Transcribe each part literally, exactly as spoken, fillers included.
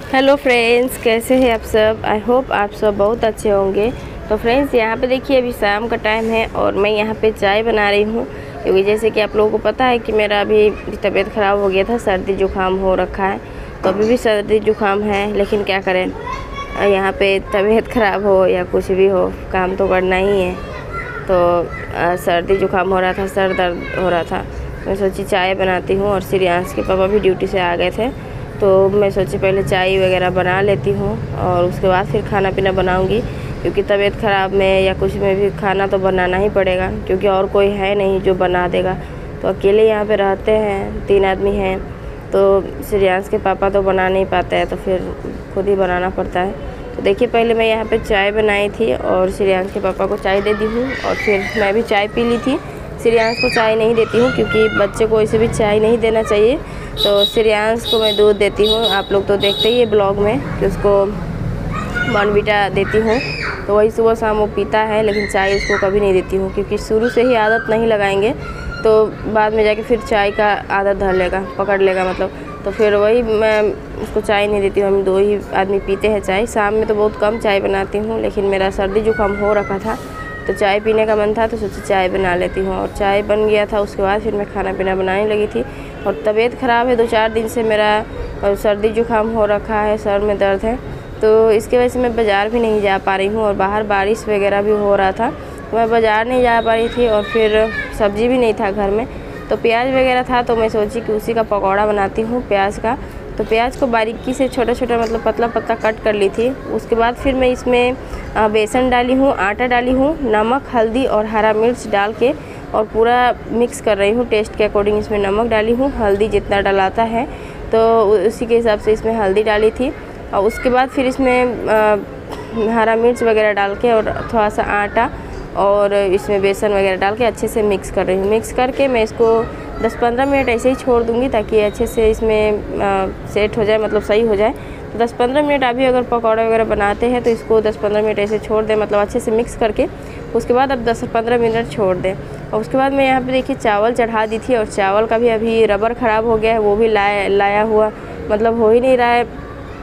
Hello friends, कैसे हैं आप सब। आई होप आप सब बहुत अच्छे होंगे। तो फ्रेंड्स, यहाँ पे देखिए अभी शाम का टाइम है और मैं यहाँ पे चाय बना रही हूँ, क्योंकि जैसे कि आप लोगों को पता है कि मेरा अभी तबीयत ख़राब हो गया था, सर्दी जुकाम हो रखा है। तो अभी भी सर्दी जुकाम है, लेकिन क्या करें, यहाँ पे तबीयत ख़राब हो या कुछ भी हो, काम तो करना ही है। तो सर्दी जुकाम हो रहा था, सर दर्द हो रहा था। मैं सोची चाय बनाती हूँ, और श्रेयांश के पापा भी ड्यूटी से आ गए थे, तो मैं सोची पहले चाय वगैरह बना लेती हूँ और उसके बाद फिर खाना पीना बनाऊँगी, क्योंकि तबीयत ख़राब में या कुछ में भी खाना तो बनाना ही पड़ेगा, क्योंकि और कोई है नहीं जो बना देगा। तो अकेले यहाँ पे रहते हैं, तीन आदमी हैं, तो श्रेयांश के पापा तो बना नहीं पाते हैं, तो फिर खुद ही बनाना पड़ता है। तो देखिए पहले मैं यहाँ पे चाय बनाई थी और श्रेयांश के पापा को चाय दे दी हूँ, और फिर मैं भी चाय पी ली थी। श्रेयांश को चाय नहीं देती हूँ, क्योंकि बच्चे को ऐसे भी चाय नहीं देना चाहिए। तो श्रेयांश को मैं दूध देती हूँ। आप लोग तो देखते ही है ब्लॉग में कि उसको बॉर्नवीटा देती हूँ, तो वही सुबह शाम वो पीता है, लेकिन चाय उसको कभी नहीं देती हूँ, क्योंकि शुरू से ही आदत नहीं लगाएंगे तो बाद में जाके फिर चाय का आदत धर लेगा, पकड़ लेगा मतलब। तो फिर वही मैं उसको चाय नहीं देती हूँ। हम दो ही आदमी पीते हैं चाय। शाम में तो बहुत कम चाय बनाती हूँ, लेकिन मेरा सर्दी जुकाम हो रखा था तो चाय पीने का मन था, तो सोची चाय बना लेती हूँ। और चाय बन गया था, उसके बाद फिर मैं खाना पीना बनाने लगी थी। और तबीयत ख़राब है, दो चार दिन से मेरा और सर्दी जुकाम हो रखा है, सर में दर्द है, तो इसके वजह से मैं बाज़ार भी नहीं जा पा रही हूँ। और बाहर बारिश वगैरह भी हो रहा था, तो मैं बाज़ार नहीं जा पा रही थी, और फिर सब्ज़ी भी नहीं था घर में। तो प्याज वगैरह था, तो मैं सोची कि उसी का पकौड़ा बनाती हूँ प्याज का। तो प्याज को बारीकी से छोटा छोटा मतलब पतला पतला कट कर ली थी। उसके बाद फिर मैं इसमें बेसन डाली हूँ, आटा डाली हूँ, नमक, हल्दी और हरा मिर्च डाल के और पूरा मिक्स कर रही हूँ। टेस्ट के अकॉर्डिंग इसमें नमक डाली हूँ, हल्दी जितना डलाता है तो उसी के हिसाब से इसमें हल्दी डाली थी। और उसके बाद फिर इसमें आ, हरा मिर्च वगैरह डाल के और थोड़ा सा आटा और इसमें बेसन वगैरह डाल के अच्छे से मिक्स कर रही हूँ। मिक्स करके मैं इसको दस पंद्रह मिनट ऐसे ही छोड़ दूँगी, ताकि अच्छे से इसमें आ, सेट हो जाए, मतलब सही हो जाए। तो दस पंद्रह मिनट अभी अगर पकौड़े वगैरह बनाते हैं तो इसको दस पंद्रह मिनट ऐसे छोड़ दें, मतलब अच्छे से मिक्स करके। उसके बाद अब दस पंद्रह मिनट छोड़ दें। और उसके बाद मैं यहाँ पे देखिए चावल चढ़ा दी थी, और चावल का भी अभी रबर ख़राब हो गया है, वो भी लाया लाया हुआ मतलब हो ही नहीं रहा है।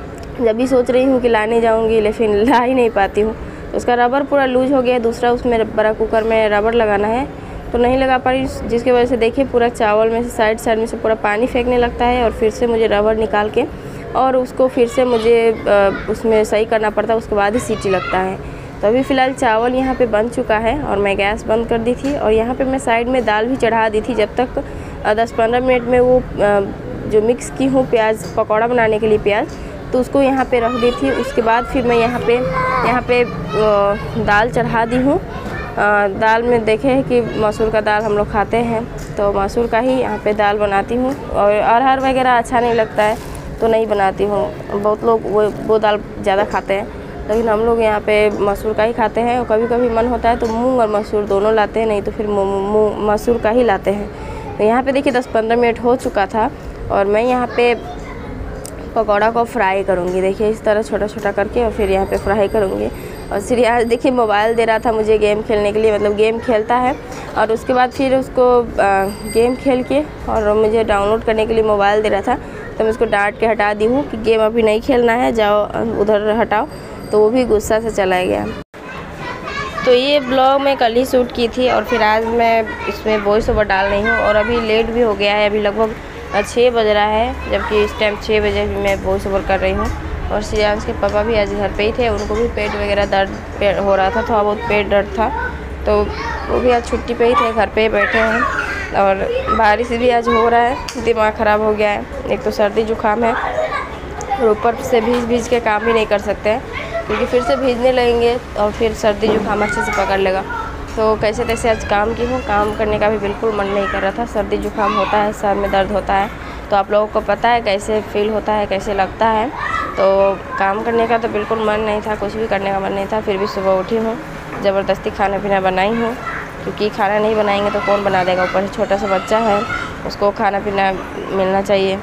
जब भी सोच रही हूँ कि लाने जाऊँगी, लेकिन ला ही नहीं पाती हूँ। तो उसका रबर पूरा लूज हो गया है। दूसरा उसमें बड़ा कुकर में रबर लगाना है, तो नहीं लगा पा रही, जिसकी वजह से देखिए पूरा चावल में से साइड साइड में से पूरा पानी फेंकने लगता है, और फिर से मुझे रबर निकाल के और उसको फिर से मुझे उसमें सही करना पड़ता है, उसके बाद ही सीटी लगता है। तो अभी फ़िलहाल चावल यहाँ पे बन चुका है, और मैं गैस बंद कर दी थी। और यहाँ पे मैं साइड में दाल भी चढ़ा दी थी, जब तक दस पंद्रह मिनट में वो जो मिक्स की हूँ प्याज पकौड़ा बनाने के लिए प्याज, तो उसको यहाँ पे रख दी थी। उसके बाद फिर मैं यहाँ पे यहाँ पे दाल चढ़ा दी हूँ। दाल में देखे है कि मसूर का दाल हम लोग खाते हैं, तो मसूर का ही यहाँ पे दाल बनाती हूँ। और अरहर वगैरह अच्छा नहीं लगता है तो नहीं बनाती हूँ। बहुत लोग वो वो दाल ज़्यादा खाते हैं, लेकिन हम लोग यहाँ पे मसूर का ही खाते हैं। और कभी कभी मन होता है तो मूंग और मसूर दोनों लाते हैं, नहीं तो फिर मसूर का ही लाते हैं। तो यहाँ पे देखिए दस पंद्रह मिनट हो चुका था, और मैं यहाँ पे पकौड़ा को फ्राई करूँगी। देखिए इस तरह छोटा छोटा करके, और फिर यहाँ पे फ्राई करूँगी। और श्रेयांश देखिए मोबाइल दे रहा था मुझे गेम खेलने के लिए, मतलब गेम खेलता है, और उसके बाद फिर उसको आ, गेम खेल के और मुझे डाउनलोड करने के लिए मोबाइल दे रहा था। तो मैं उसको डांट के हटा दी हूँ कि गेम अभी नहीं खेलना है, जाओ उधर हटाओ। तो वो भी गुस्सा से चला गया। तो ये ब्लॉग मैं कल ही शूट की थी, और फिर आज मैं इसमें वॉइस ओवर डाल रही हूँ। और अभी लेट भी हो गया है, अभी लगभग छः बज रहा है, जबकि इस टाइम छः बजे भी मैं वॉइस ओवर कर रही हूँ। और श्रेयांश के पापा भी आज घर पे ही थे, उनको भी पेट वगैरह दर्द हो रहा था, थोड़ा बहुत पेट दर्द था, तो वो भी आज छुट्टी पे ही थे, घर पे ही बैठे हैं। और बारिश भी आज हो रहा है, दिमाग ख़राब हो गया है। एक तो सर्दी जुकाम है, और ऊपर से भीज भीज के काम भी नहीं कर सकते हैं, क्योंकि फिर से भीजने लगेंगे और फिर सर्दी जुकाम अच्छे से पकड़ लेगा। तो कैसे तैसे आज काम की हूँ, काम करने का भी बिल्कुल मन नहीं कर रहा था। सर्दी जुकाम होता है, सर में दर्द होता है, तो आप लोगों को पता है कैसे फील होता है, कैसे लगता है। तो काम करने का तो बिल्कुल मन नहीं था, कुछ भी करने का मन नहीं था। फिर भी सुबह उठी हूँ, ज़बरदस्ती खाना पीना बनाई हूँ, क्योंकि खाना नहीं बनाएंगे तो कौन बना देगा। ऊपर से छोटा सा बच्चा है, उसको खाना पीना मिलना चाहिए।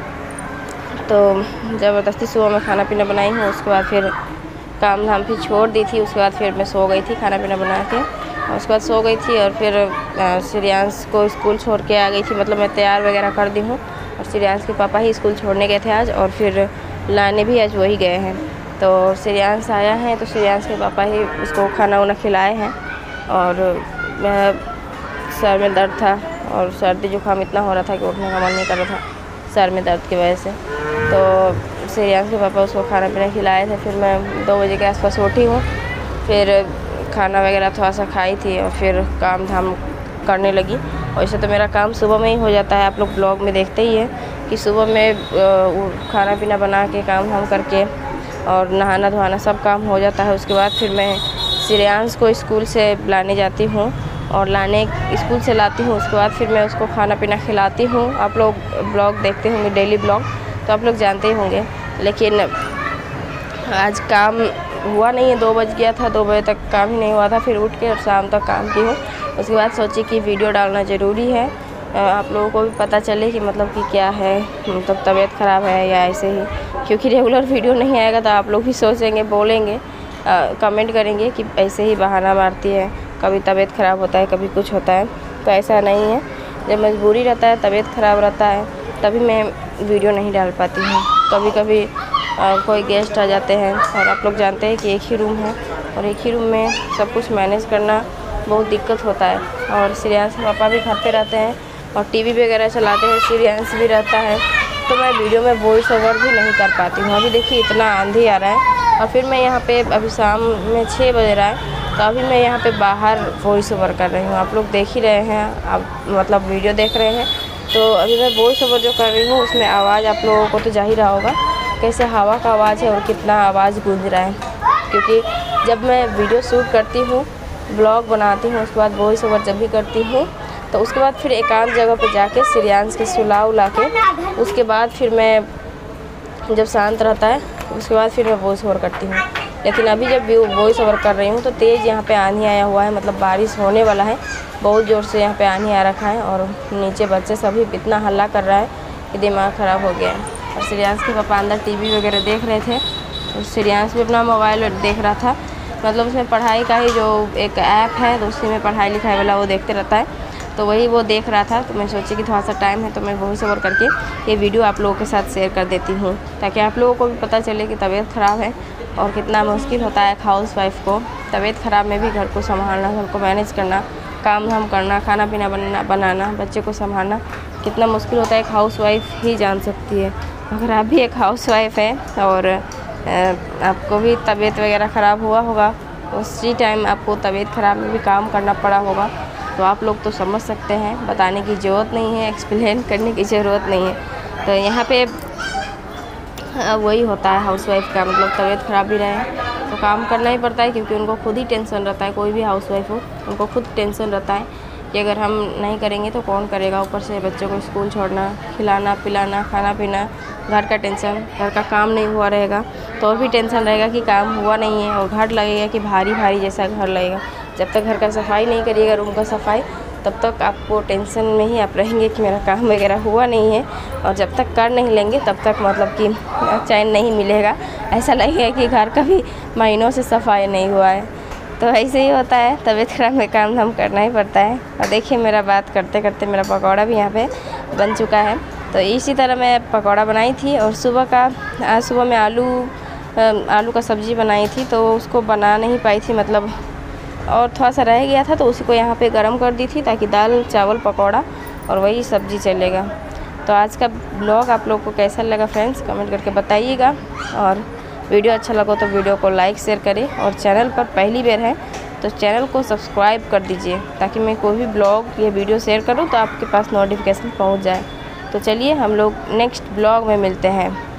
तो ज़बरदस्ती सुबह में खाना पीना बनाई हूँ। उसके बाद फिर काम धाम फिर छोड़ दी थी। उसके बाद फिर मैं सो गई थी खाना पीना बना के, और उसके बाद सो गई थी। और फिर श्रेयांश को स्कूल छोड़ के आ गई थी, मतलब मैं तैयार वगैरह कर दी हूँ। और श्रेयांश के पापा ही स्कूल छोड़ने गए थे आज, और फिर लाने भी आज वही गए हैं। तो श्रेयांश आया है तो श्रेयांश के पापा ही उसको खाना वाना खिलाए हैं। और मैं सर में दर्द था और सर्दी जुकाम इतना हो रहा था कि उठने का मन नहीं कर रहा था सर में दर्द की वजह से। तो श्रेयांश के पापा उसको खाना पीना खिलाए थे। फिर मैं दो बजे के आसपास उठी हूँ, फिर खाना वगैरह थोड़ा सा खाई थी और फिर काम धाम करने लगी। वैसे तो मेरा काम सुबह में ही हो जाता है, आप लोग ब्लॉग में देखते ही हैं कि सुबह में खाना पीना बना के काम धाम करके और नहाना धोना सब काम हो जाता है। उसके बाद फिर मैं श्रेयांश को स्कूल से लाने जाती हूँ और लाने स्कूल से लाती हूँ। उसके बाद फिर मैं उसको खाना पीना खिलाती हूँ। आप लोग ब्लॉग देखते होंगे डेली ब्लॉग, तो आप लोग जानते ही होंगे। लेकिन आज काम हुआ नहीं है, दो बज गया था, दो बजे तक काम ही नहीं हुआ था। फिर उठ के और शाम तक काम की हूँ। उसके बाद सोची कि वीडियो डालना ज़रूरी है, आप लोगों को भी पता चले कि मतलब कि क्या है, मतलब तबीयत ख़राब है या ऐसे ही। क्योंकि रेगुलर वीडियो नहीं आएगा तो आप लोग भी सोचेंगे, बोलेंगे, कमेंट करेंगे कि ऐसे ही बहाना मारती है, कभी तबीयत ख़राब होता है, कभी कुछ होता है। तो ऐसा नहीं है, जब मजबूरी रहता है, तबीयत ख़राब रहता है, तभी मैं वीडियो नहीं डाल पाती हूँ। कभी कभी आ, कोई गेस्ट आ जाते हैं और आप लोग जानते हैं कि एक ही रूम है और एक ही रूम में सब कुछ मैनेज करना बहुत दिक्कत होता है। और श्रेयांश के पापा भी घर पे रहते हैं और टीवी वगैरह चलाते हैं, श्रेयांश भी रहता है, तो मैं वीडियो में वॉइस ओवर भी नहीं कर पाती हूँ। अभी देखिए इतना आंधी आ रहा है और फिर मैं यहाँ पे अभी शाम में छः बज रहा है, तो अभी मैं यहाँ पे बाहर वॉइस ओवर कर रही हूँ। आप लोग देख ही रहे हैं, आप मतलब वीडियो देख रहे हैं। तो अभी मैं वॉइस ओवर जो कर रही हूँ उसमें आवाज़ आप लोगों को तो जा ही रहा होगा कैसे हवा का आवाज़ है और कितना आवाज़ गूंज रहा है। क्योंकि जब मैं वीडियो शूट करती हूँ, ब्लॉग बनाती हूँ, उसके बाद वॉइस ओवर जब भी करती हूँ तो उसके बाद फिर एकांत जगह पे जाके श्रेयांश के सुला उला के उसके बाद फिर मैं जब शांत रहता है उसके बाद फिर मैं वॉइस ओवर करती हूँ। लेकिन अभी जब वॉइस ओवर कर रही हूँ तो तेज़ यहाँ पे आंधी आया हुआ है, मतलब बारिश होने वाला है, बहुत ज़ोर से यहाँ पे आंधी आ रखा है। और नीचे बच्चे सभी इतना हल्ला कर रहा है कि दिमाग ख़राब हो गया है। और श्रेयांश के पापा अंदर टीवी वगैरह देख रहे थे और श्रेयांश भी अपना मोबाइल देख रहा था, मतलब उसमें पढ़ाई का ही जो एक ऐप है तो उसी में पढ़ाई लिखाई वाला वो देखते रहता है, तो वही वो देख रहा था। तो मैं सोची कि थोड़ा सा टाइम है तो मैं वॉइस ओवर करके ये वीडियो आप लोगों के साथ शेयर कर देती हूँ, ताकि आप लोगों को भी पता चले कि तबीयत ख़राब है और कितना मुश्किल होता है हाउस वाइफ को तबीयत ख़राब में भी घर को संभालना, घर को मैनेज करना, काम धाम करना, खाना पीना बनाना बनाना बच्चे को संभालना कितना मुश्किल होता है, एक हाउस वाइफ ही जान सकती है। अगर आप भी एक हाउस वाइफ है और आपको भी तबीयत वगैरह ख़राब हुआ होगा, उसी टाइम आपको तबीयत ख़राब में भी काम करना पड़ा होगा, तो आप लोग तो समझ सकते हैं। बताने की ज़रूरत नहीं है, एक्सप्लेन करने की ज़रूरत नहीं है। तो यहाँ पे वही होता है हाउस वाइफ का, मतलब तबीयत ख़राब भी रहे तो काम करना ही पड़ता है, क्योंकि उनको खुद ही टेंशन रहता है। कोई भी हाउस वाइफ हो उनको खुद टेंशन रहता है कि अगर हम नहीं करेंगे तो कौन करेगा। ऊपर से बच्चों को स्कूल छोड़ना, खिलाना पिलाना, खाना पीना, घर का टेंशन, घर का काम नहीं हुआ रहेगा तो और भी टेंशन रहेगा कि काम हुआ नहीं है, और घर लगेगा कि भारी भारी जैसा घर लगेगा। जब तक घर का सफाई नहीं करिएगा, रूम का सफाई, तब तक आपको टेंशन में ही आप रहेंगे कि मेरा काम वगैरह हुआ नहीं है। और जब तक कर नहीं लेंगे तब तक मतलब कि चैन नहीं मिलेगा, ऐसा लगेगा कि घर का भी महीनों से सफाई नहीं हुआ है। तो ऐसे ही होता है, तबीयत खराब में काम धाम करना ही पड़ता है। और देखिए मेरा बात करते करते मेरा पकौड़ा भी यहाँ पे बन चुका है। तो इसी तरह मैं पकौड़ा बनाई थी और सुबह का आज सुबह में आलू आलू का सब्ज़ी बनाई थी, तो उसको बना नहीं पाई थी, मतलब और थोड़ा सा रह गया था तो उसी को यहाँ पे गरम कर दी थी, ताकि दाल चावल पकौड़ा और वही सब्ज़ी चलेगा। तो आज का ब्लॉग आप लोग को कैसा लगा फ्रेंड्स, कमेंट करके बताइएगा। और वीडियो अच्छा लगा तो वीडियो को लाइक शेयर करें, और चैनल पर पहली बार है तो चैनल को सब्सक्राइब कर दीजिए, ताकि मैं कोई भी ब्लॉग या वीडियो शेयर करूँ तो आपके पास नोटिफिकेशन पहुँच जाए। तो चलिए हम लोग नेक्स्ट ब्लॉग में मिलते हैं।